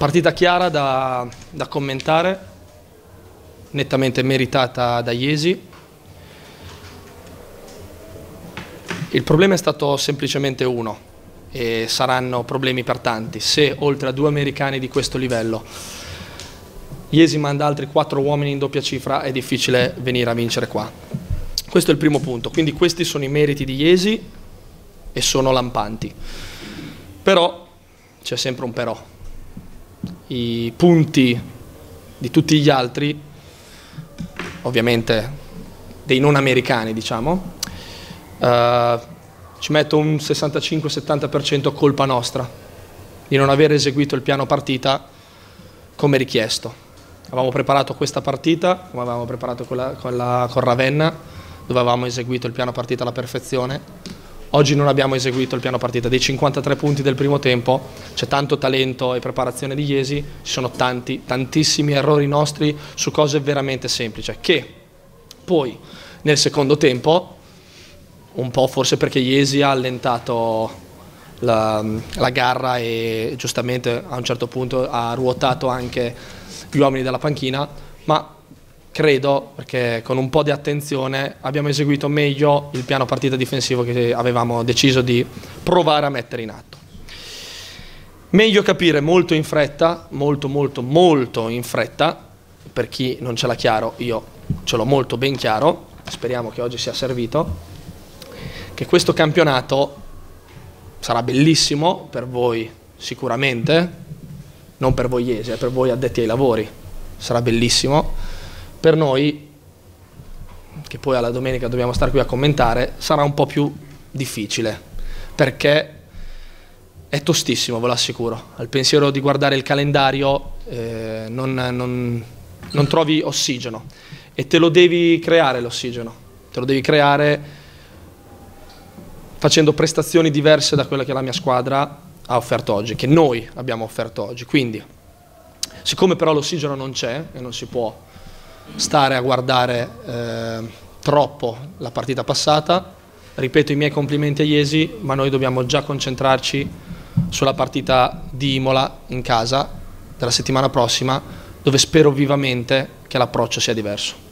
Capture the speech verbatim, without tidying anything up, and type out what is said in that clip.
Partita chiara da, da commentare, nettamente meritata da Jesi. Il problema è stato semplicemente uno e saranno problemi per tanti. Se oltre a due americani di questo livello Jesi manda altri quattro uomini in doppia cifra, è difficile venire a vincere qua. Questo è il primo punto, quindi questi sono i meriti di Jesi e sono lampanti. Però c'è sempre un però. I punti di tutti gli altri, ovviamente dei non americani diciamo, uh, ci metto un sessantacinque settanta per cento colpa nostra di non aver eseguito il piano partita come richiesto. Avevamo preparato questa partita, come avevamo preparato quella con, la, con Ravenna, dove avevamo eseguito il piano partita alla perfezione. Oggi non abbiamo eseguito il piano partita. Dei cinquantatré punti del primo tempo c'è tanto talento e preparazione di Jesi, ci sono tanti, tantissimi errori nostri su cose veramente semplici, che poi nel secondo tempo, un po' forse perché Jesi ha allentato la, la garra e giustamente a un certo punto ha ruotato anche gli uomini dalla panchina, ma credo, perché con un po' di attenzione abbiamo eseguito meglio il piano partita difensivo che avevamo deciso di provare a mettere in atto. Meglio capire molto in fretta, molto molto molto in fretta, per chi non ce l'ha chiaro, io ce l'ho molto ben chiaro, speriamo che oggi sia servito, che questo campionato sarà bellissimo per voi sicuramente, non per voi Jesi, per voi addetti ai lavori, sarà bellissimo. Per noi, che poi alla domenica dobbiamo stare qui a commentare, sarà un po' più difficile, perché è tostissimo, ve lo assicuro. Al pensiero di guardare il calendario eh, non, non, non trovi ossigeno e te lo devi creare l'ossigeno, te lo devi creare facendo prestazioni diverse da quelle che la mia squadra ha offerto oggi, che noi abbiamo offerto oggi. Quindi, siccome però l'ossigeno non c'è e non si può stare a guardare eh, troppo la partita passata, ripeto i miei complimenti a Jesi, ma noi dobbiamo già concentrarci sulla partita di Imola in casa della settimana prossima, dove spero vivamente che l'approccio sia diverso.